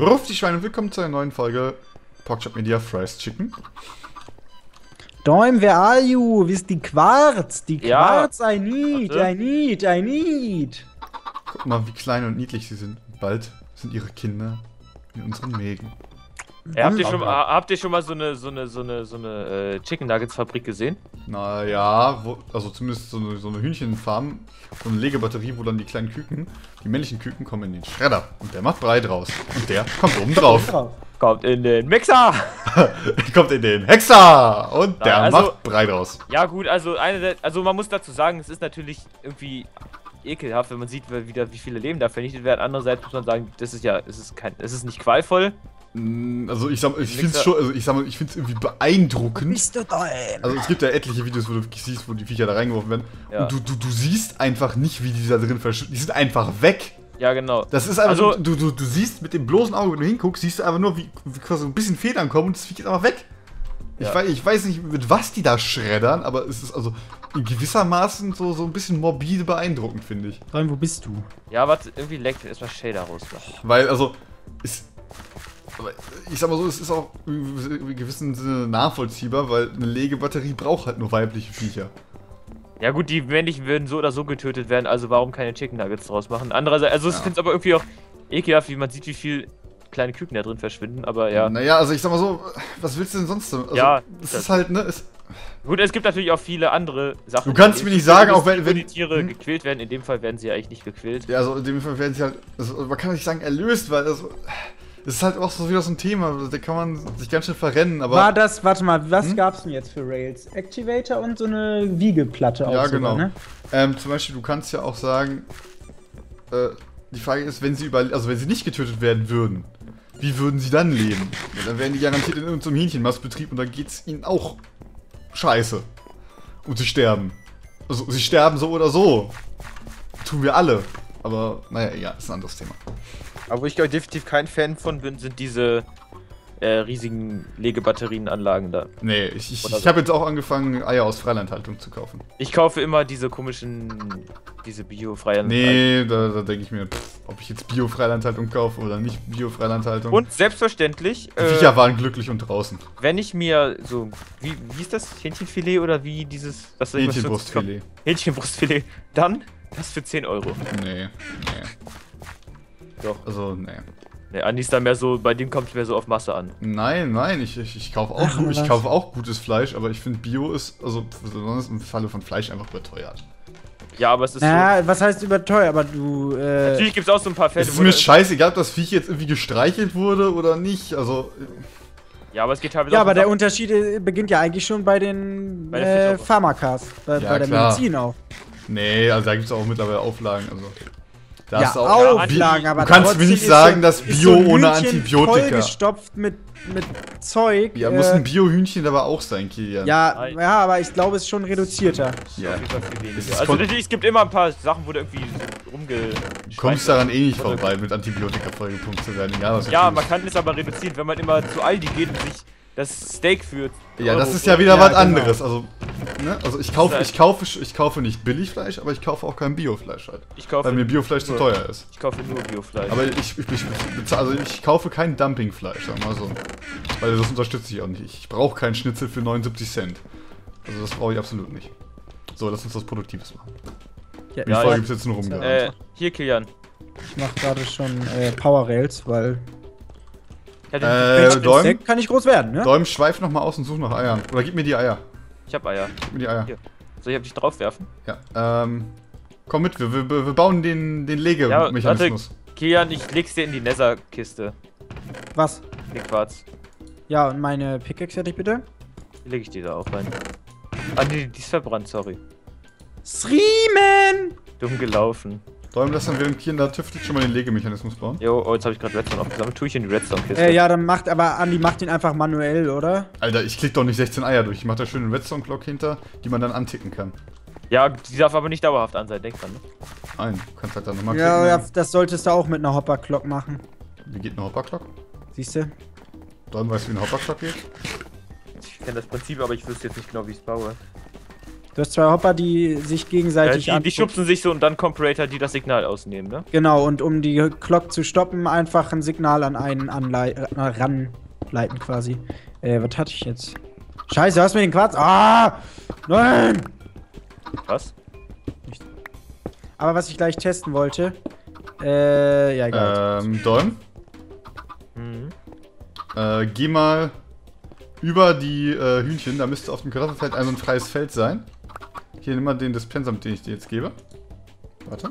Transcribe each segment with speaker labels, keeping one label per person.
Speaker 1: Ruff die Schweine und willkommen zu einer neuen Folge Porkchop Media Fries Chicken.
Speaker 2: Däum, where are you? Wie ist die Quarz? Die
Speaker 3: Ja.
Speaker 2: Quarz, I need.
Speaker 1: Guck mal, wie klein und niedlich sie sind. Bald sind ihre Kinder in unseren Mägen.
Speaker 3: Habt ihr schon mal so eine Chicken Nuggets Fabrik gesehen?
Speaker 1: Naja, also zumindest so eine Hühnchenfarm, so eine Legebatterie, wo dann die kleinen Küken, die männlichen Küken kommen in den Schredder und der macht Brei draus. Und der kommt oben drauf.
Speaker 3: Kommt in den Mixer!
Speaker 1: Kommt in den Hexer! Und der macht Brei draus.
Speaker 3: Ja gut, also man muss dazu sagen, es ist natürlich irgendwie ekelhaft, wenn man sieht, wie viele Leben da vernichtet werden. Andererseits muss man sagen, es ist nicht qualvoll.
Speaker 1: Also ich finde es irgendwie beeindruckend.
Speaker 2: Bist du Däum?
Speaker 1: Also es gibt ja etliche Videos, wo du wirklich siehst, wo die Viecher da reingeworfen werden. Ja. Und du siehst einfach nicht, wie die da drin verschwinden. Die sind einfach weg.
Speaker 3: Ja, genau.
Speaker 1: Das ist einfach so, du siehst mit dem bloßen Auge, wenn du hinguckst, siehst du einfach nur, wie quasi ein bisschen Federn kommen und das Viech ist einfach weg. Ja. Ich weiß nicht, mit was die da schreddern, aber es ist also in gewissermaßen so ein bisschen morbide beeindruckend, finde ich.
Speaker 2: Däum, wo bist du?
Speaker 3: Ja, warte, irgendwie leckt erstmal Shader raus.
Speaker 1: Weil, also, ich sag mal so, es ist auch in gewissem Sinne nachvollziehbar, weil eine Legebatterie braucht halt nur weibliche Viecher.
Speaker 3: Ja gut, die männlichen würden so oder so getötet werden, also warum keine Chicken Nuggets draus machen? Andererseits, also ich finde es aber irgendwie auch ekelhaft, wie man sieht, wie viel kleine Küken da drin verschwinden, aber ja.
Speaker 1: Naja, also ich sag mal so, was willst du denn sonst? Also,
Speaker 3: ja.
Speaker 1: Es ist halt, ne,
Speaker 3: gut, es gibt natürlich auch viele andere Sachen.
Speaker 1: Du kannst mir nicht sagen, auch wenn
Speaker 3: die Tiere gequält werden, in dem Fall werden sie ja eigentlich nicht gequält.
Speaker 1: Ja, also in dem Fall werden sie halt, also man kann nicht sagen erlöst, weil das ist halt auch so wieder so ein Thema, da kann man sich ganz schön verrennen, aber...
Speaker 2: Warte mal, was gab's denn jetzt für Rails? Activator und so eine Wiegeplatte auch.
Speaker 1: Ja,
Speaker 2: sogar,
Speaker 1: genau.
Speaker 2: Ne?
Speaker 1: Zum Beispiel, du kannst ja auch sagen, die Frage ist, wenn sie nicht getötet werden würden, wie würden sie dann leben? Ja, dann wären die garantiert in irgendeinem Hähnchenmastbetrieb und dann geht's ihnen auch scheiße. Und sie sterben. Also, sie sterben so oder so. Tun wir alle. Aber, naja, egal, ist ein anderes Thema.
Speaker 3: Aber wo ich definitiv kein Fan von bin, sind diese riesigen Legebatterienanlagen da.
Speaker 1: Nee, ich habe jetzt auch angefangen, Eier aus Freilandhaltung zu kaufen.
Speaker 3: Ich kaufe immer diese Bio-Freilandhaltung.
Speaker 1: Nee, da denke ich mir, ob ich jetzt Bio-Freilandhaltung kaufe oder nicht Bio-Freilandhaltung.
Speaker 3: Und selbstverständlich...
Speaker 1: Die Viecher waren glücklich und draußen.
Speaker 3: Wenn ich mir so... Wie ist das? Hähnchenfilet oder wie dieses...
Speaker 1: Hähnchenbrustfilet.
Speaker 3: Hähnchenbrustfilet. Dann das für 10 Euro.
Speaker 1: Nee.
Speaker 3: Doch.
Speaker 1: Also, nee.
Speaker 3: Nee, Andi ist da mehr so, bei dem kommt es mehr so auf Masse an.
Speaker 1: Nein, ich kaufe auch gutes Fleisch, aber ich finde Bio ist, also besonders im Falle von Fleisch, einfach überteuert.
Speaker 3: Ja, aber es ist
Speaker 2: so... was heißt überteuert, aber du,
Speaker 3: Natürlich gibt es auch so ein paar Fälle,
Speaker 1: es ist mir scheißegal, ob das Viech jetzt irgendwie gestreichelt wurde oder nicht, also...
Speaker 3: Ja, aber es geht teilweise
Speaker 2: ja, aber der Unterschied beginnt ja eigentlich schon bei den Pharmakas, bei der Medizin auch.
Speaker 1: Nee, also da gibt es auch mittlerweile Auflagen, also...
Speaker 2: Ja, Auflagen, aber
Speaker 1: du kannst mir nicht sagen, dass Bio ohne Antibiotika...
Speaker 2: vollgestopft mit Zeug.
Speaker 1: Ja, muss ein Bio-Hühnchen aber auch sein, Kilian.
Speaker 2: Ja, aber ich glaube, es ist schon reduzierter.
Speaker 1: Ja.
Speaker 3: Also natürlich, es gibt immer ein paar Sachen, wo du irgendwie
Speaker 1: Du kommst daran eh nicht vorbei, mit Antibiotika vollgepumpt zu werden.
Speaker 3: Ja, man kann es aber reduzieren, wenn man immer zu Aldi geht und sich das Steak führt.
Speaker 1: Ja, das ist ja wieder was anderes. Also, ne? Also ich kaufe nicht Billigfleisch, aber ich kaufe auch kein Biofleisch halt. Weil mir Biofleisch zu teuer ist.
Speaker 3: Ich kaufe nur Biofleisch.
Speaker 1: Aber ich kaufe kein Dumpingfleisch, sagen wir mal so. Weil das unterstütze ich auch nicht. Ich brauche keinen Schnitzel für 79 Cent. Also das brauche ich absolut nicht. So, lass uns was Produktives machen.
Speaker 2: Ja,
Speaker 1: Wie voll gibt's jetzt nur rumgerannt?
Speaker 3: Hier, Kilian.
Speaker 2: Ich mach gerade schon Power Rails, weil...
Speaker 1: Däum,
Speaker 2: kann nicht groß werden, ne?
Speaker 1: Däum, schweif nochmal aus und such nach Eiern. Oder gib mir die Eier.
Speaker 3: Ich hab Eier.
Speaker 1: Gib mir die Eier.
Speaker 3: Hier. Soll ich auf dich draufwerfen?
Speaker 1: Ja, komm mit, wir bauen den Legemechanismus.
Speaker 3: Ja, Kilian, ich leg's dir in die Nether-Kiste.
Speaker 2: Was?
Speaker 3: Den Quarz.
Speaker 2: Ja, und meine Pickaxe hätte ich bitte?
Speaker 3: Die leg ich dir da auch rein. Ah, die ist verbrannt, sorry.
Speaker 2: Sriemen!
Speaker 3: Dumm gelaufen.
Speaker 1: Däum, lass dann während Kian da tüftelt schon mal den Legemechanismus bauen.
Speaker 3: Jo, oh, jetzt habe ich gerade Redstone aufgesammelt. Tue ich in die Redstone-Kiste.
Speaker 2: Ja, dann Andi macht ihn einfach manuell, oder?
Speaker 1: Alter, ich klick doch nicht 16 Eier durch. Ich mach da schön einen Redstone-Clock hinter, die man dann anticken kann.
Speaker 3: Ja, die darf aber nicht dauerhaft an sein, denk dran, ne?
Speaker 1: Nein, du kannst halt dann nochmal klicken.
Speaker 2: Ja, das solltest du auch mit einer Hopper-Clock machen.
Speaker 1: Wie geht eine Hopper-Clock?
Speaker 2: Siehst du?
Speaker 1: Däum, weißt du, wie eine Hopper-Clock geht?
Speaker 3: Ich kenne das Prinzip, aber ich wüsste jetzt nicht genau, wie ich es baue.
Speaker 2: Du hast zwei Hopper, die sich gegenseitig
Speaker 3: die schubsen sich so und dann Comparator, die das Signal ausnehmen, ne?
Speaker 2: Genau, und um die Glock zu stoppen, einfach ein Signal an einen ranleiten quasi. Was hatte ich jetzt? Scheiße, hast du mir den Quarz? Ah! Nein!
Speaker 3: Was?
Speaker 2: Nicht. Aber was ich gleich testen wollte. Ja, egal.
Speaker 1: Don? Geh mal über die Hühnchen, da müsste auf dem Kartoffelfeld so ein freies Feld sein. Hier, nimm mal den Dispenser, mit dem ich dir jetzt gebe. Warte.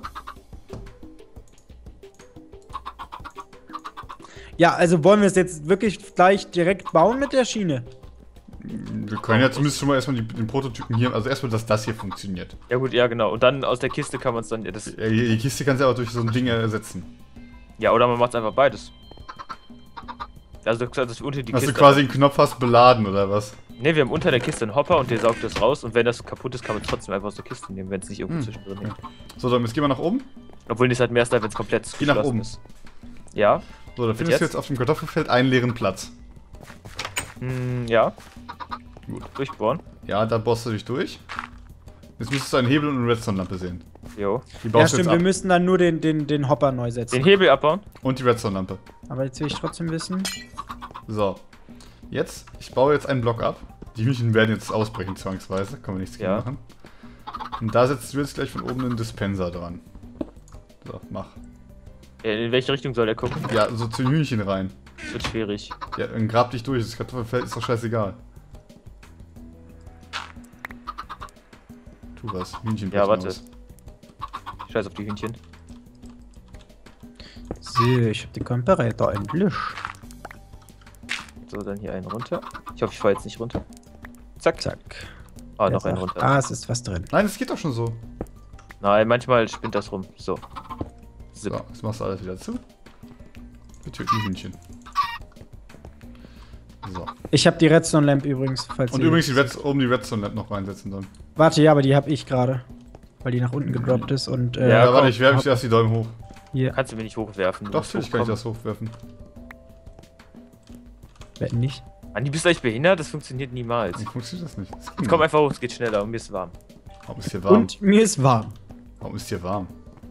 Speaker 2: Ja, also wollen wir es jetzt wirklich gleich direkt bauen mit der Schiene?
Speaker 1: Wir können ja zumindest schon mal erstmal den Prototypen hier, also erstmal, dass das hier funktioniert.
Speaker 3: Ja gut, ja genau. Und dann aus der Kiste kann man es dann...
Speaker 1: Die Kiste kannst du aber durch so ein Ding ersetzen.
Speaker 3: Ja, oder man macht einfach beides. Also dass du unter die
Speaker 1: Dass
Speaker 3: Kiste...
Speaker 1: du quasi einen Knopf hast, beladen oder was?
Speaker 3: Ne, wir haben unter der Kiste einen Hopper und der saugt das raus. Und wenn das kaputt ist, kann man es trotzdem einfach aus der Kiste nehmen, wenn es nicht irgendwo zwischendrin hängt.
Speaker 1: So, dann jetzt gehen wir nach oben.
Speaker 3: Obwohl das halt mehr ist, wenn es komplett
Speaker 1: Geh nach oben.
Speaker 3: ist. Ja.
Speaker 1: So, da findest du jetzt auf dem Kartoffelfeld einen leeren Platz.
Speaker 3: Ja.
Speaker 1: Gut.
Speaker 3: Durchbohren.
Speaker 1: Ja, da bohrst du dich durch. Jetzt müsstest du einen Hebel und eine Redstone-Lampe sehen.
Speaker 3: Jo.
Speaker 1: Die
Speaker 2: Ja,
Speaker 1: baust du
Speaker 2: stimmt,
Speaker 1: jetzt ab.
Speaker 2: wir müssten dann nur den Hopper neu setzen.
Speaker 3: Den Hebel abbauen.
Speaker 1: Und die Redstone-Lampe.
Speaker 2: Aber jetzt will ich trotzdem wissen.
Speaker 1: So. Jetzt, ich baue jetzt einen Block ab. Die Hühnchen werden jetzt ausbrechen zwangsweise. Kann man nichts gegen machen. Und da setzt du jetzt gleich von oben einen Dispenser dran. So, mach.
Speaker 3: In welche Richtung soll der gucken?
Speaker 1: Ja, so zu den Hühnchen rein.
Speaker 3: Das wird schwierig.
Speaker 1: Ja, dann grab dich durch. Das Kartoffelfeld ist doch scheißegal. Tu was. Hühnchen.
Speaker 3: Ja, warte. Scheiß auf die Hühnchen.
Speaker 2: So, ich hab den Comparator endlich.
Speaker 3: So, dann hier einen runter. Ich hoffe, ich falle jetzt nicht runter. Zack.
Speaker 2: Zack.
Speaker 3: Ah, noch einen runter.
Speaker 2: Ah, es ist was drin.
Speaker 1: Nein, das geht doch schon so.
Speaker 3: Nein, manchmal spinnt das rum. So.
Speaker 1: So, jetzt machst du alles wieder zu. Wir töten die Hühnchen. So.
Speaker 2: Ich habe die Redstone Lamp übrigens, falls
Speaker 1: Und übrigens oben die Redstone Lamp noch reinsetzen dann.
Speaker 2: Warte, ja, aber die habe ich gerade. Weil die nach unten gedroppt ist und.
Speaker 1: Ja, warte, ich werfe erst die Daumen hoch.
Speaker 2: Hier.
Speaker 3: Kannst du mir nicht hochwerfen.
Speaker 1: Doch, natürlich kann ich das hochwerfen.
Speaker 2: Wetten nicht.
Speaker 3: Andi, bist du eigentlich behindert? Das funktioniert niemals.
Speaker 1: Wie funktioniert das nicht?
Speaker 3: Jetzt komm einfach hoch, es geht schneller und mir ist warm.
Speaker 1: Warum ist hier warm?
Speaker 2: Und mir ist warm.
Speaker 1: Warum ist hier warm?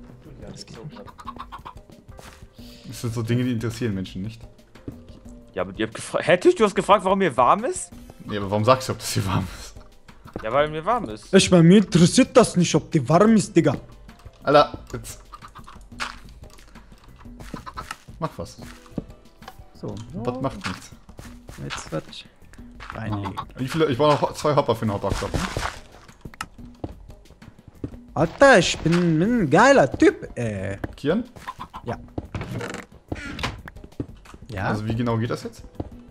Speaker 1: Das sind so Dinge, die interessieren Menschen nicht.
Speaker 3: Ja, aber ihr habt gefragt. Hä, Tisch, du hast gefragt, warum mir warm ist?
Speaker 1: Nee, aber warum sagst du, ob das hier warm ist?
Speaker 3: Ja, weil mir warm ist.
Speaker 2: Ich meine, mir interessiert das nicht, ob die warm ist, Digga.
Speaker 1: Alter, jetzt. Mach was.
Speaker 2: So.
Speaker 1: Das macht nichts.
Speaker 2: Jetzt wird reinlegen.
Speaker 1: Wie viele? Ich brauche noch 2 Hopper für den Hopperkloppen.
Speaker 2: Alter, ich bin ein geiler Typ,
Speaker 1: Kian?
Speaker 2: Ja. Ja?
Speaker 1: Also wie genau geht das jetzt?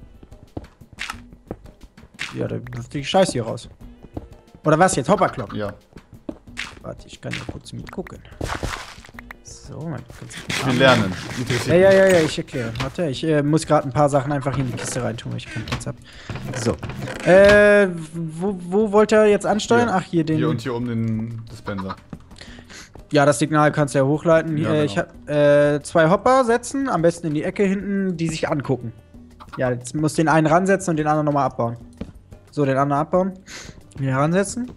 Speaker 2: Ja, da wirft die Scheiße hier raus. Oder was jetzt? Hopperkloppen?
Speaker 1: Ja.
Speaker 2: Warte, ich kann ja kurz mitgucken. So, man kann
Speaker 1: Ich will lernen. Interessiert mich.
Speaker 2: Ja, ich erkläre. Warte, ich muss gerade ein paar Sachen einfach in die Kiste reintun, weil ich keinen Platz habe. So. Wo wollt ihr jetzt ansteuern?
Speaker 1: Hier.
Speaker 2: Ach, hier den.
Speaker 1: Hier und hier um den Dispenser.
Speaker 2: Ja, das Signal kannst du ja hochleiten.
Speaker 1: Ja, genau.
Speaker 2: Ich habe 2 Hopper setzen, am besten in die Ecke hinten, die sich angucken. Ja, jetzt musst du den einen ransetzen und den anderen nochmal abbauen. So, den anderen abbauen. Hier ransetzen.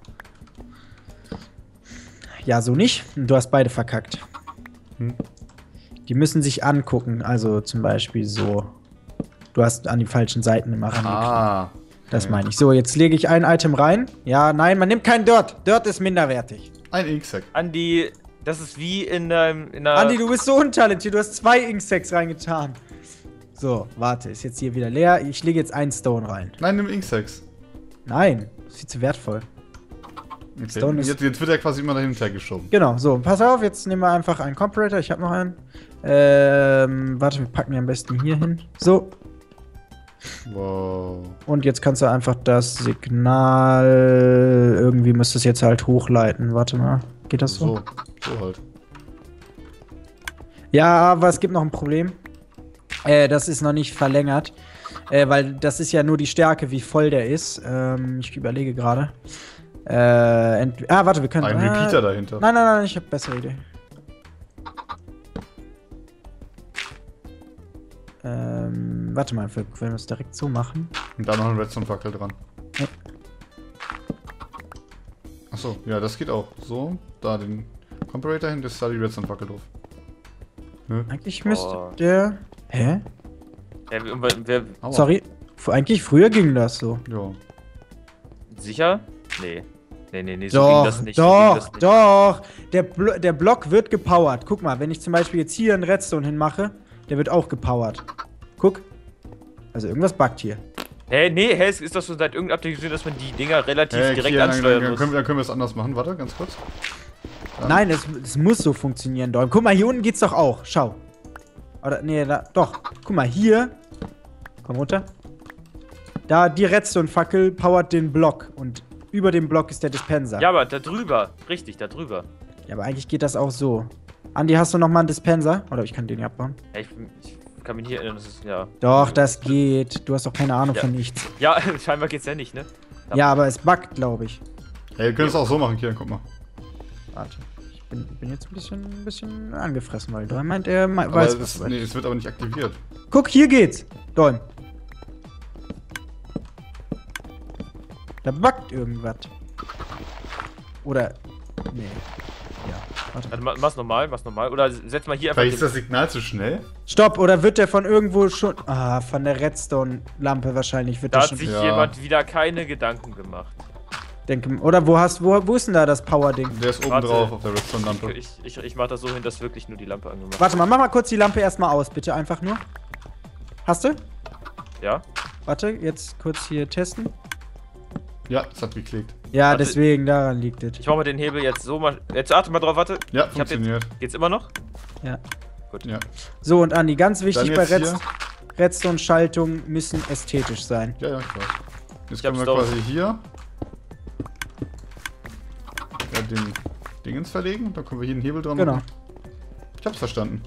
Speaker 2: Ja, so nicht. Du hast beide verkackt. Die müssen sich angucken. Also zum Beispiel so. Du hast an die falschen Seiten immer rangeklickt.
Speaker 1: Ah.
Speaker 2: Das meine ich. So, jetzt lege ich ein Item rein. Ja, nein, man nimmt kein Dirt. Dirt ist minderwertig.
Speaker 1: Ein Inksack.
Speaker 3: Andi, das ist wie in einer...
Speaker 2: Andi, du bist so untalentiert. Du hast 2 Inksacks reingetan. So, warte. Ist jetzt hier wieder leer. Ich lege jetzt einen Stone rein.
Speaker 1: Nein, nimm Inksacks.
Speaker 2: Nein, ist viel zu wertvoll.
Speaker 1: Okay.
Speaker 2: Stone ist-
Speaker 1: Jetzt wird er quasi immer dahin und her geschoben.
Speaker 2: Genau, so, pass auf, jetzt nehmen wir einfach einen Comparator. Ich habe noch einen. Warte, wir packen ihn am besten hier hin. So,
Speaker 1: Wow.
Speaker 2: und jetzt kannst du einfach das Signal. Irgendwie musst du es jetzt halt hochleiten. Warte mal, geht das so?
Speaker 1: So halt.
Speaker 2: Ja, aber es gibt noch ein Problem. Das ist noch nicht verlängert. Weil das ist ja nur die Stärke, wie voll der ist. Ich überlege gerade. Warte, wir können.
Speaker 1: Ein Repeater dahinter.
Speaker 2: Nein, ich habe bessere Idee. Warte mal, wenn wir es direkt so machen.
Speaker 1: Und da noch ein Redstone-Fackel dran. Achso, ja, das geht auch. So, da den Comparator hin, das ist da die Redstone-Fackel drauf. Ne?
Speaker 2: Eigentlich müsste der... Hä?
Speaker 3: Ja, wer,
Speaker 1: Aua.
Speaker 2: Sorry. Eigentlich früher ging das so.
Speaker 1: Ja.
Speaker 3: sicher? Nee. Nee, so ging
Speaker 2: Doch,
Speaker 3: das nicht. so ging
Speaker 2: doch,
Speaker 3: das nicht.
Speaker 2: doch. Der Block wird gepowert. Guck mal, wenn ich zum Beispiel jetzt hier einen Redstone hinmache, der wird auch gepowert. Guck. Also irgendwas buggt hier.
Speaker 3: Es ist doch so seit irgendeinem Update gesehen, dass man die Dinger relativ direkt
Speaker 1: Kian,
Speaker 3: ansteuern
Speaker 1: dann
Speaker 3: muss.
Speaker 1: können wir es anders machen. Warte, ganz kurz.
Speaker 2: Nein, es muss so funktionieren, Däum. Guck mal, hier unten geht's doch auch. Schau. Oder, nee, doch. Guck mal, hier. Komm runter. Da, die Redstone-Fackel powert den Block. Und über dem Block ist der Dispenser.
Speaker 3: Ja, aber da drüber. Richtig, da drüber.
Speaker 2: Ja, aber eigentlich geht das auch so. Andi, hast du noch mal einen Dispenser? Oder ich kann den ja abbauen.
Speaker 3: Ja, ich kann mich nicht erinnern, das ist, ja.
Speaker 2: Doch, das geht. Du hast doch keine Ahnung
Speaker 3: Ja.
Speaker 2: von nichts.
Speaker 3: Ja, scheinbar geht's ja nicht, ne?
Speaker 2: Ja, aber es buggt, glaube ich.
Speaker 1: Hey, wir können es auch so machen, Kian, guck mal.
Speaker 2: Warte. Ich bin jetzt ein bisschen angefressen, weil Däum meint, er
Speaker 1: Aber
Speaker 2: weiß
Speaker 1: es,
Speaker 2: was.
Speaker 1: nee, es wird aber nicht aktiviert.
Speaker 2: Guck, hier geht's. Däum. Da buggt irgendwas. Oder. Nee. Ja. Warte.
Speaker 3: Also, mach's normal. Oder setz mal hier einfach.
Speaker 1: Vielleicht ist das Signal zu schnell?
Speaker 2: Stopp, oder wird der von irgendwo schon. Ah, von der Redstone-Lampe wahrscheinlich wird
Speaker 3: Da
Speaker 2: der
Speaker 3: hat
Speaker 2: schon.
Speaker 3: sich
Speaker 1: Ja.
Speaker 3: jemand wieder keine Gedanken gemacht.
Speaker 2: Denke, oder wo ist denn da das Power-Ding?
Speaker 1: Der ist oben
Speaker 3: Warte.
Speaker 1: drauf auf der Redstone-Lampe.
Speaker 3: Ich mach das so hin, dass wirklich nur die Lampe angemacht wird.
Speaker 2: Warte mal, mach mal kurz die Lampe erstmal aus, bitte einfach nur. Hast du?
Speaker 3: Ja?
Speaker 2: Warte, jetzt kurz hier testen.
Speaker 1: Ja, es hat geklickt.
Speaker 2: Ja,
Speaker 3: Warte.
Speaker 2: deswegen, daran liegt es.
Speaker 3: Ich mach mal den Hebel jetzt so mal. Jetzt achte mal drauf, warte.
Speaker 1: Ja,
Speaker 3: Ich hab
Speaker 1: funktioniert.
Speaker 3: Geht's immer noch?
Speaker 2: Ja.
Speaker 1: Ja.
Speaker 2: So, und Andi, ganz wichtig
Speaker 1: Dann
Speaker 2: bei
Speaker 1: jetzt hier.
Speaker 2: Redstone-Schaltungen müssen ästhetisch sein.
Speaker 1: Ja, ich weiß. Jetzt
Speaker 3: Ich
Speaker 1: können wir
Speaker 3: hab's doch.
Speaker 1: quasi hier den Dingens verlegen. Dann können wir hier einen Hebel dran
Speaker 2: Genau.
Speaker 1: machen. Ich hab's verstanden.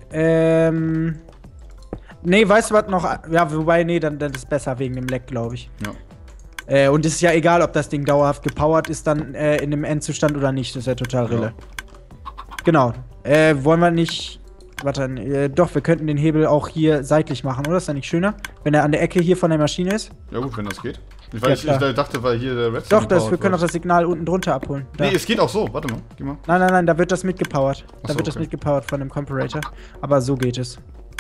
Speaker 2: Nee, weißt du was noch? Ja, wobei, nee, dann ist es besser wegen dem Leck, glaube ich.
Speaker 1: Ja.
Speaker 2: Und es ist ja egal, ob das Ding dauerhaft gepowert ist, dann in dem Endzustand oder nicht. Das ist ja total Rille. Genau. Wollen wir nicht. Warte, doch, wir könnten den Hebel auch hier seitlich machen, oder? Ist das nicht schöner? Wenn er an der Ecke hier von der Maschine ist?
Speaker 1: Ja gut, wenn das geht.
Speaker 2: Ja,
Speaker 1: Ich
Speaker 2: klar.
Speaker 1: dachte, weil hier der Redstone
Speaker 2: Doch, wir
Speaker 1: gebaut
Speaker 2: können auch
Speaker 1: wird.
Speaker 2: das Signal unten drunter abholen. Da.
Speaker 1: Nee, es geht auch so. Warte mal, geh mal.
Speaker 2: Nein, da wird das mitgepowert.
Speaker 1: Ach
Speaker 2: Da
Speaker 1: so,
Speaker 2: wird das
Speaker 1: okay.
Speaker 2: mitgepowert von dem Comparator. Aber so geht es.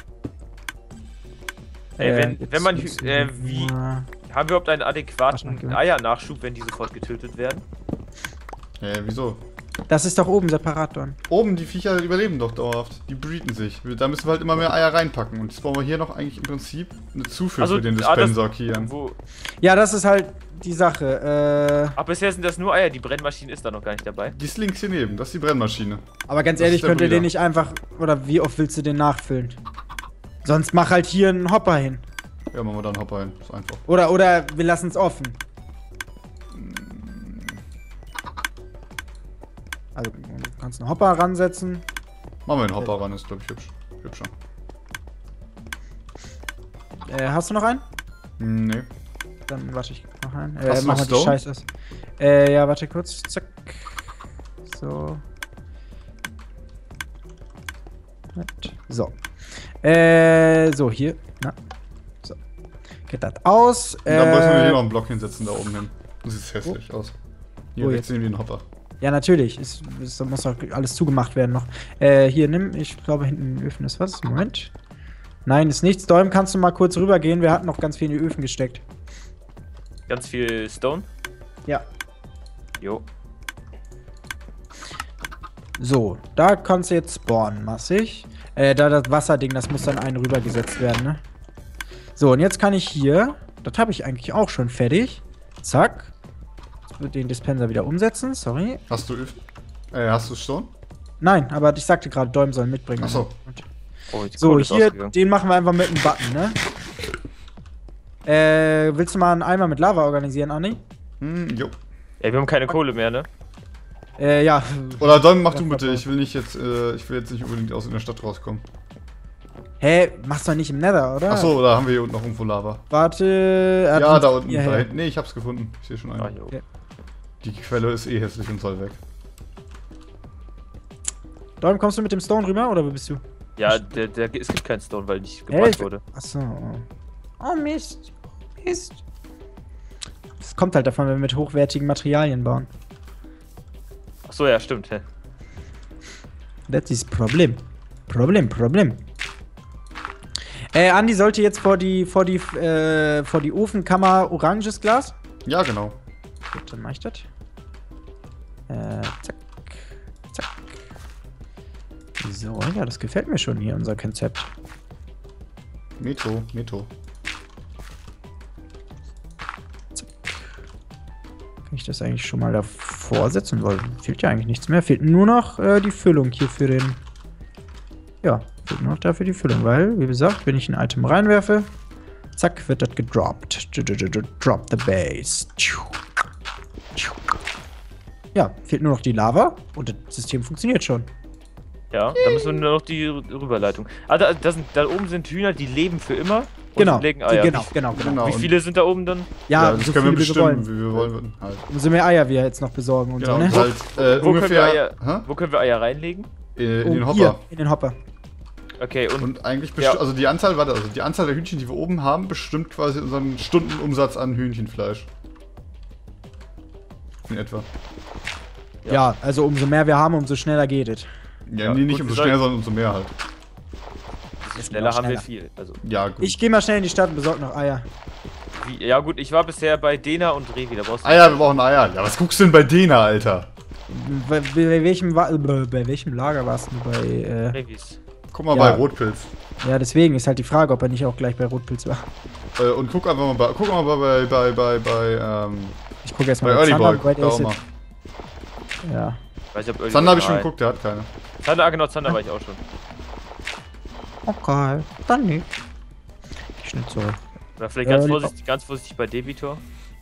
Speaker 3: Ey,
Speaker 2: jetzt
Speaker 3: wenn man.
Speaker 2: wird's
Speaker 3: Wie.
Speaker 2: nur-
Speaker 3: Haben wir überhaupt einen adäquaten
Speaker 2: Ach,
Speaker 3: Eiernachschub, wenn die sofort getötet werden?
Speaker 1: Wieso?
Speaker 2: Das ist doch oben separat dann.
Speaker 1: Oben, die Viecher überleben doch dauerhaft. Die breeden sich. Da müssen wir halt immer mehr Eier reinpacken. Und jetzt brauchen wir hier noch eigentlich im Prinzip eine Zufuhr für den Dispenser, Kian.
Speaker 2: Ja, das ist halt die Sache.
Speaker 3: Aber bisher sind das nur Eier, die Brennmaschine ist da noch gar nicht dabei.
Speaker 1: Die ist links hier neben, das ist die Brennmaschine.
Speaker 2: Aber ganz
Speaker 1: Das
Speaker 2: ehrlich,
Speaker 1: ist der
Speaker 2: könnt ihr
Speaker 1: Breeder.
Speaker 2: den nicht einfach. Oder wie oft willst du den nachfüllen? Sonst mach halt hier einen Hopper hin.
Speaker 1: Ja, machen wir da einen Hopper hin. Ist einfach.
Speaker 2: Oder wir lassen es offen. Also, du kannst einen Hopper ransetzen.
Speaker 1: Machen wir einen Hopper ran, ist glaube ich hübscher.
Speaker 2: Hast du noch einen?
Speaker 1: Nee.
Speaker 2: Dann warte ich noch einen.
Speaker 1: Hast du
Speaker 2: mach
Speaker 1: noch
Speaker 2: mal die
Speaker 1: Stone?
Speaker 2: Scheiße aus. Ja, warte kurz. Zack. So. So. So, hier. Na. So. Geht das aus.
Speaker 1: Und dann müssen wir hier noch einen Block hinsetzen, da oben hin. Das sieht hässlich aus. Hier
Speaker 2: Wo
Speaker 1: rechts neben den Hopper.
Speaker 2: Ja, natürlich. Da muss auch alles zugemacht werden noch. Hier, nimm. Ich glaube, hinten in den Öfen ist was. Moment. Nein, ist nichts. Däum, kannst du mal kurz rübergehen? Wir hatten noch ganz viel in die Öfen gesteckt.
Speaker 3: Ganz viel Stone.
Speaker 2: Ja.
Speaker 3: Jo.
Speaker 2: So, da kannst du jetzt spawnen, massig. Da das Wasserding, das muss dann einen rübergesetzt werden, ne? So, und jetzt kann ich hier, das habe ich eigentlich auch schon fertig. Zack. Jetzt wird den Dispenser wieder umsetzen, sorry.
Speaker 1: Hast du hast du Stone?
Speaker 2: Nein, aber ich sagte gerade, Däum soll mitbringen.
Speaker 1: Ach so.
Speaker 3: Oh, die
Speaker 2: So,
Speaker 3: Kohle ist
Speaker 2: hier,
Speaker 3: ausgegangen.
Speaker 2: den machen wir einfach mit einem Button, ne? Willst du mal einen Eimer mit Lava organisieren, Anni?
Speaker 1: Jo.
Speaker 3: Ey, wir haben keine Kohle mehr, ne?
Speaker 2: Ja.
Speaker 1: Oder dann mach du
Speaker 2: Ja,
Speaker 1: bitte,
Speaker 2: Papa.
Speaker 1: ich will jetzt nicht unbedingt aus in der Stadt rauskommen.
Speaker 2: Hä, machst du doch nicht im Nether, oder?
Speaker 1: Achso, oder haben wir hier unten noch irgendwo Lava?
Speaker 2: Warte.
Speaker 1: Ja, da unten,
Speaker 2: hierher.
Speaker 1: da hinten. Nee, ich hab's gefunden. Ich sehe schon
Speaker 3: Ah,
Speaker 1: einen.
Speaker 3: jo.
Speaker 2: Okay.
Speaker 1: Die Quelle ist hässlich und soll weg.
Speaker 2: Däum, kommst du mit dem Stone rüber, oder wo bist du?
Speaker 3: Ja, es gibt keinen Stone, weil nicht gebrannt wurde.
Speaker 2: Achso. Oh Mist. Mist. Das kommt halt davon, wenn wir mit hochwertigen Materialien bauen.
Speaker 3: Achso, ja, stimmt. Hä?
Speaker 2: Das ist Problem. Problem. Andi sollte jetzt vor die Ofenkammer oranges Glas.
Speaker 1: Ja, genau.
Speaker 2: Gut, dann mach ich das. Zack. Zack. So, ja, das gefällt mir schon hier, unser Konzept.
Speaker 1: Metro.
Speaker 2: Kann ich das eigentlich schon mal davor setzen? Weil fehlt ja eigentlich nichts mehr. Fehlt nur noch die Füllung hier für den... Ja, fehlt nur noch dafür die Füllung, weil, wie gesagt, wenn ich ein Item reinwerfe, zack, wird das gedroppt. Drop the base. Ja, fehlt nur noch die Lava und das System funktioniert schon.
Speaker 3: Ja, da müssen wir nur noch die Rüberleitung. Ah, da oben sind Hühner, die leben für immer. Und
Speaker 2: Genau,
Speaker 3: legen Eier.
Speaker 2: genau.
Speaker 3: Wie viele sind da oben dann?
Speaker 2: Ja,
Speaker 1: das
Speaker 2: so
Speaker 1: können wir
Speaker 2: viele
Speaker 1: bestimmen,
Speaker 2: wollen.
Speaker 1: wie wir wollen. Halt.
Speaker 2: Umso mehr Eier wir jetzt noch besorgen und
Speaker 1: Genau,
Speaker 2: so, ne?
Speaker 1: und halt ungefähr
Speaker 3: Wo können wir Eier reinlegen?
Speaker 1: in den Hopper.
Speaker 2: Hier, in den Hopper.
Speaker 3: Okay,
Speaker 1: Und eigentlich
Speaker 3: ja.
Speaker 1: also die Anzahl der Hühnchen, die wir oben haben, bestimmt quasi unseren Stundenumsatz an Hühnchenfleisch. In etwa.
Speaker 2: Ja, also umso mehr wir haben, umso schneller geht es.
Speaker 1: Ja,
Speaker 3: Ja,
Speaker 1: nee, nicht
Speaker 3: gut,
Speaker 1: umso schneller, sondern umso mehr halt.
Speaker 3: schneller haben wir
Speaker 2: schneller.
Speaker 3: viel. Also,
Speaker 1: Ja, gut.
Speaker 2: Ich gehe mal schnell in die Stadt und besorge noch Eier.
Speaker 3: ja gut, ich war bisher bei Dena und Revi, da brauchst du...
Speaker 1: Eier, wir brauchen Eier. Ja, was guckst du denn bei Dena, Alter?
Speaker 2: Bei welchem Lager warst du bei,
Speaker 3: Revis.
Speaker 1: Guck mal
Speaker 2: Ja.
Speaker 1: bei Rotpilz.
Speaker 2: Ja, deswegen ist halt die Frage, ob er nicht auch gleich bei Rotpilz war.
Speaker 1: Und guck einfach mal bei
Speaker 2: Ich gucke erstmal
Speaker 1: Early Boy.
Speaker 2: weil der
Speaker 1: Da
Speaker 2: ist
Speaker 1: auch mal.
Speaker 2: jetzt, ja.
Speaker 3: Weiß nicht, ob
Speaker 1: Zander habe ich schon geguckt, der hat keine.
Speaker 3: Genau, Zander war ich auch schon.
Speaker 2: Okay, dann nicht. Ich schnitt so.
Speaker 3: Oder vielleicht ganz vorsichtig bei Debitor.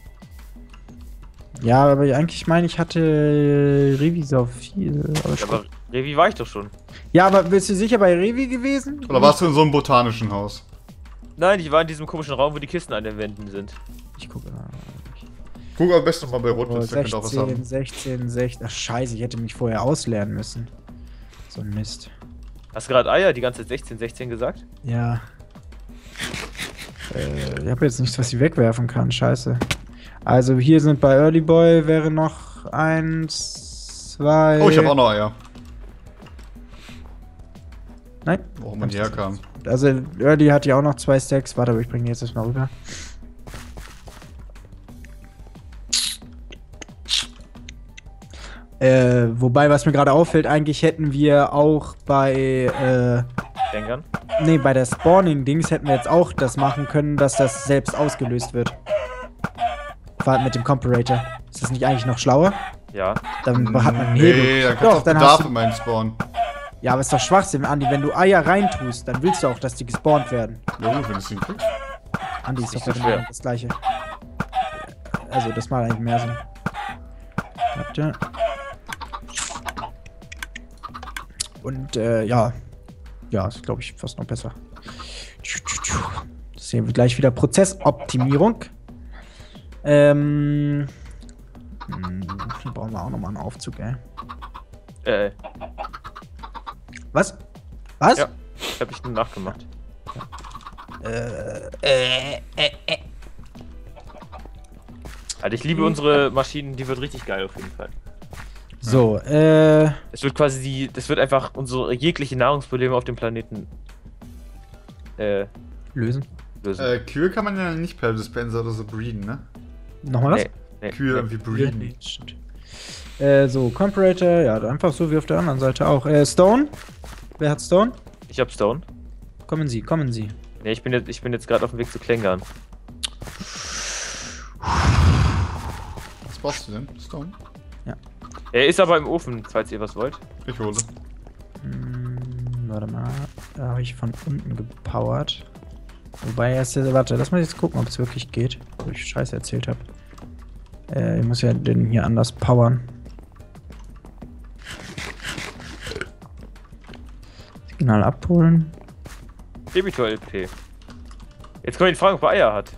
Speaker 2: Ja, aber eigentlich meine ich hatte Revi so viel. Aber
Speaker 3: Ja, aber Revi war ich doch schon.
Speaker 2: ja, aber bist du sicher bei Revi gewesen?
Speaker 1: Oder warst du in so einem botanischen Haus?
Speaker 3: Nein, ich war in diesem komischen Raum, wo die Kisten an den Wänden sind.
Speaker 2: Ich gucke.
Speaker 1: Guck am besten mal bei
Speaker 2: Oh,
Speaker 1: Rotpilz, der könnte auch was haben.
Speaker 2: 16. Ach scheiße, ich hätte mich vorher auslernen müssen. So ein Mist.
Speaker 3: Hast du gerade Eier die ganze Zeit 16 gesagt?
Speaker 2: Ja. Ich habe jetzt nichts, was ich wegwerfen kann. Scheiße. Also hier sind bei Early Boy wäre noch 1, 2.
Speaker 1: Oh, ich habe auch noch Eier.
Speaker 2: Nein.
Speaker 1: Wo man hierher kam.
Speaker 2: Also Early hat ja auch noch 2 Stacks. Warte, aber ich bringe die jetzt erstmal rüber. Wobei, was mir gerade auffällt, eigentlich hätten wir auch bei
Speaker 3: Denkern?
Speaker 2: nee, bei der Spawning-Dings hätten wir jetzt auch das machen können, dass das selbst ausgelöst wird. Vor allem mit dem Comparator. Ist das nicht eigentlich noch schlauer?
Speaker 3: Ja.
Speaker 2: Dann hat man einen Hebel.
Speaker 1: Nee, dann
Speaker 2: Doch,
Speaker 1: kannst du
Speaker 2: dann
Speaker 1: Bedarf
Speaker 2: hast
Speaker 1: in meinen Spawn.
Speaker 2: Ja, aber ist doch Schwachsinn, Andi. Wenn du Eier reintust, dann willst du auch, dass die gespawnt werden.
Speaker 1: Ja gut, wenn du es hinkriegst.
Speaker 2: Andi ist
Speaker 3: Nicht
Speaker 2: doch
Speaker 3: so
Speaker 2: bei
Speaker 3: schwer.
Speaker 2: dem das gleiche. Also, das macht eigentlich mehr Sinn. Warte. Und, ja. Ja, ist, glaube ich, fast noch besser. Das sehen wir gleich wieder. Prozessoptimierung. Hier brauchen wir auch nochmal einen Aufzug, ey. Was? Was?
Speaker 3: Ja. Hab ich nur nachgemacht. Also ich liebe unsere Maschinen, die wird richtig geil auf jeden Fall.
Speaker 2: So,
Speaker 3: Es wird quasi das wird einfach unsere jegliche Nahrungsprobleme auf dem Planeten
Speaker 2: lösen.
Speaker 3: lösen.
Speaker 1: Kühe kann man ja nicht per Dispenser oder so breeden, ne?
Speaker 2: Nochmal was?
Speaker 3: Nee,
Speaker 1: Kühe irgendwie breeden.
Speaker 2: Nee, stimmt. So, Comparator, ja, einfach so wie auf der anderen Seite auch. Stone? Wer hat Stone?
Speaker 3: Ich hab Stone.
Speaker 2: Kommen Sie, kommen Sie.
Speaker 3: Nee, ich bin jetzt gerade auf dem Weg zu Klängern.
Speaker 1: Was brauchst du denn? Stone?
Speaker 3: Er ist aber im Ofen, falls ihr was wollt.
Speaker 1: Ich hole.
Speaker 2: Warte mal. Da habe ich von unten gepowert. Wobei erst, warte, lass mal jetzt gucken, ob es wirklich geht. Wo ich Scheiße erzählt habe. Ich muss ja den hier anders powern. Signal abholen.
Speaker 3: Debitor LP. Jetzt können wir ihn fragen, ob er Eier hat.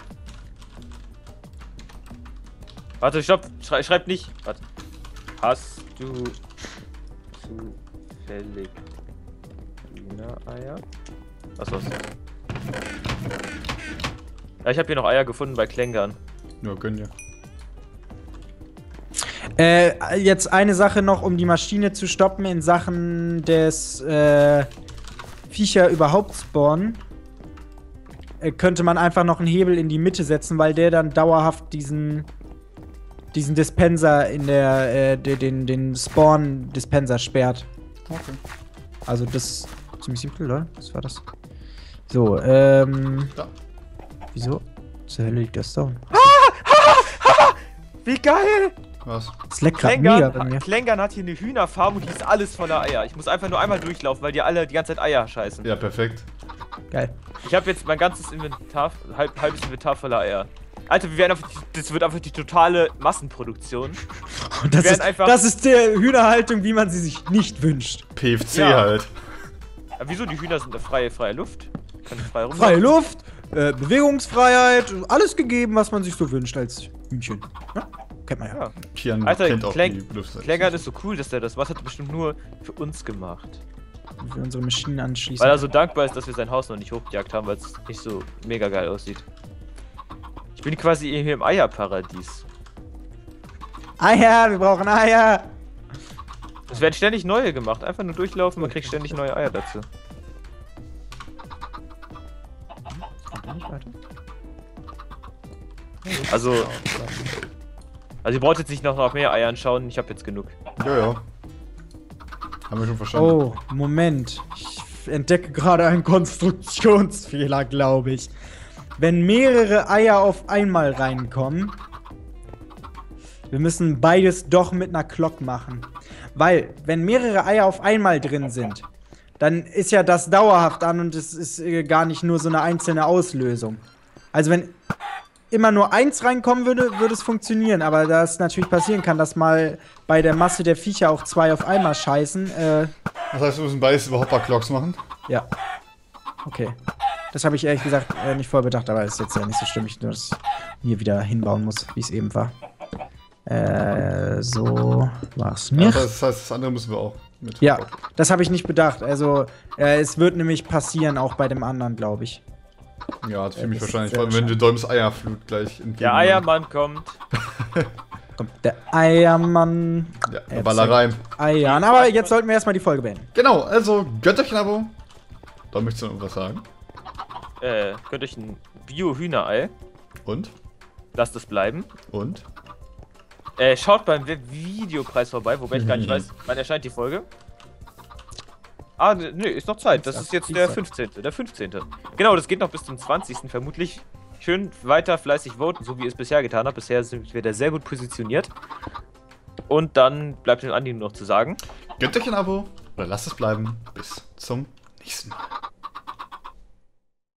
Speaker 3: Warte, stopp. Schreib nicht. Warte. Hast du zufällig Hühnereier? Was war's? Ja, ich habe hier noch Eier gefunden bei Klängern.
Speaker 1: Ja, gönn ja.
Speaker 2: Jetzt eine Sache noch, um die Maschine zu stoppen in Sachen des Viecher überhaupt spawnen. Könnte man einfach noch einen Hebel in die Mitte setzen, weil der dann dauerhaft diesen Dispenser in den Spawn-Dispenser sperrt.
Speaker 1: Okay.
Speaker 2: Also das ist ziemlich simpel, oder? Was war das? So,
Speaker 1: Da.
Speaker 2: wieso? Zur Hölle liegt das da?
Speaker 3: Wie geil!
Speaker 1: Was?
Speaker 2: Das leckt grad mega bei mir.
Speaker 3: Klängern hat hier eine Hühnerfarm und die ist alles voller Eier. Ich muss einfach nur einmal durchlaufen, weil die alle die ganze Zeit Eier scheißen.
Speaker 1: Ja, perfekt.
Speaker 2: Geil.
Speaker 3: Ich habe jetzt mein ganzes Inventar, halbes Inventar voller Eier. Alter, das wird einfach die totale Massenproduktion.
Speaker 2: Und das ist der Hühnerhaltung, wie man sie sich nicht wünscht.
Speaker 1: PFC
Speaker 3: Ja.
Speaker 1: halt.
Speaker 3: Aber wieso? Die Hühner sind eine freie Luft. Kann ich frei rumlaufen.
Speaker 2: Freie Luft, Bewegungsfreiheit, alles gegeben, was man sich so wünscht als Hühnchen. Ja? Kennt man ja.
Speaker 3: Ja.
Speaker 1: Kian
Speaker 3: Alter,
Speaker 1: kennt auch die Bedürfnisse.
Speaker 3: Klängern ist so cool, dass der das macht. Hat er bestimmt nur für uns gemacht.
Speaker 2: Und wir unsere Maschinen anschließen.
Speaker 3: Weil er so dankbar ist, dass wir sein Haus noch nicht hochgejagt haben, weil es nicht so mega geil aussieht. Ich bin quasi hier im Eierparadies.
Speaker 2: Eier, wir brauchen Eier.
Speaker 3: Es werden ständig neue gemacht. Einfach nur durchlaufen, man kriegt ständig neue Eier dazu.
Speaker 2: Kommt da nicht weiter?
Speaker 3: Also ihr braucht jetzt nicht noch nach mehr Eiern schauen, ich habe jetzt genug.
Speaker 1: Ja, ja. Haben wir schon verstanden.
Speaker 2: Oh, Moment. Ich entdecke gerade einen Konstruktionsfehler, glaube ich. Wenn mehrere Eier auf einmal reinkommen, wir müssen beides doch mit einer Glock machen. Weil, wenn mehrere Eier auf einmal drin sind, dann ist ja das dauerhaft an und es ist gar nicht nur so eine einzelne Auslösung. Also wenn immer nur eins reinkommen würde, würde es funktionieren. Aber da es natürlich passieren kann, dass mal bei der Masse der Viecher auch zwei auf einmal scheißen.
Speaker 1: Das heißt, wir müssen beides über Hopper-Clocks machen?
Speaker 2: Ja. Okay. Das habe ich ehrlich gesagt nicht vorbedacht, aber ist jetzt ja nicht so schlimm. Ich nur das hier wieder hinbauen muss, wie es eben war. So war's
Speaker 1: Ja,
Speaker 2: nicht.
Speaker 1: das heißt, das andere müssen wir auch mit
Speaker 2: Ja,
Speaker 1: Hopper.
Speaker 2: das habe ich nicht bedacht. Also, es wird nämlich passieren, auch bei dem anderen, glaube ich.
Speaker 1: Ja, das für mich
Speaker 2: das ist
Speaker 1: wahrscheinlich.
Speaker 2: sehr
Speaker 1: Vor allem, wenn wir Däums Eierflut gleich entgegen.
Speaker 3: Der Eiermann kommt.
Speaker 2: Kommt der Eiermann.
Speaker 1: Ja, der Ballereien.
Speaker 2: Eiern. Aber jetzt sollten wir erstmal die Folge beenden.
Speaker 1: Genau, also gönnt euch ein Abo. Da möchtest du noch was sagen.
Speaker 3: Könnt euch ein Bio-Hühnerei.
Speaker 1: Und?
Speaker 3: Lasst es bleiben.
Speaker 1: Und?
Speaker 3: Schaut beim Videopreis vorbei, wobei ich gar nicht weiß, wann erscheint die Folge. Ah, nö, ist noch Zeit. Das ist jetzt der 15. Der 15. Genau, das geht noch bis zum 20. vermutlich. Schön weiter fleißig voten, so wie ihr es bisher getan habt. Bisher sind wir da sehr gut positioniert. Und dann bleibt dem Andi nur noch zu sagen.
Speaker 1: Gönnt euch ein Abo oder lasst es bleiben. Bis zum nächsten Mal.